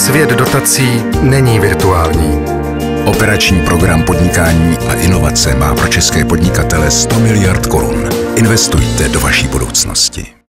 Svět dotací není virtuální. Operační program Podnikání a inovace má pro české podnikatele 100 miliard korun. Investujte do vaší budoucnosti.